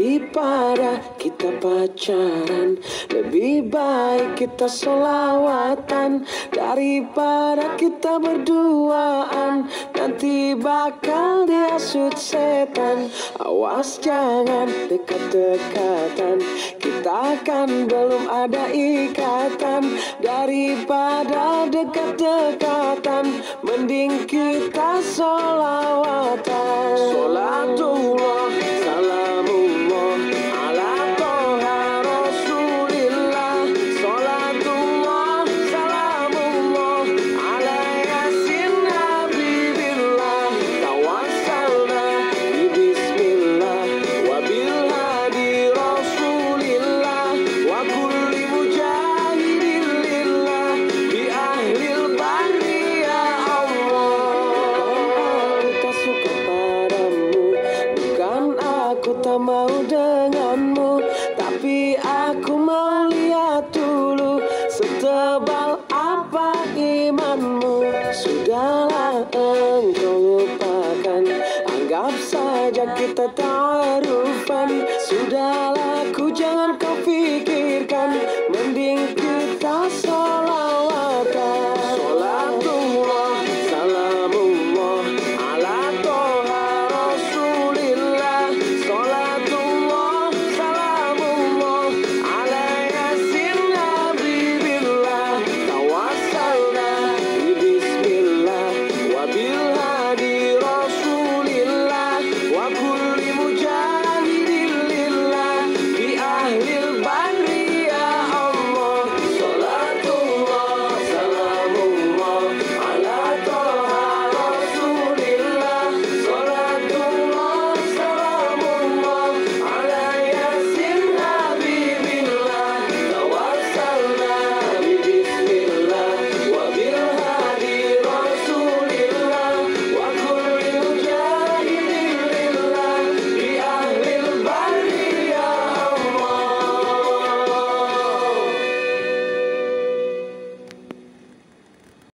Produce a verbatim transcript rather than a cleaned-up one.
Daripada kita pacaran, lebih baik kita selawatan. Daripada kita berduaan, nanti bakal dihasut setan. Awas jangan dekat-dekatan, kita kan belum ada ikatan. Daripada dekat-dekatan, mending kita selawatan. Sholatullah, salamullah ala toha rasulillah. Sholatullah, salamullah ala yasin habibillah. Tawassalna bismillah wa bilhadi rasulillah wa kulli mujahidin lillah bi ahlil bari ya Allah. Aku tak suka padamu, bukan aku tak mau denganmu, tapi aku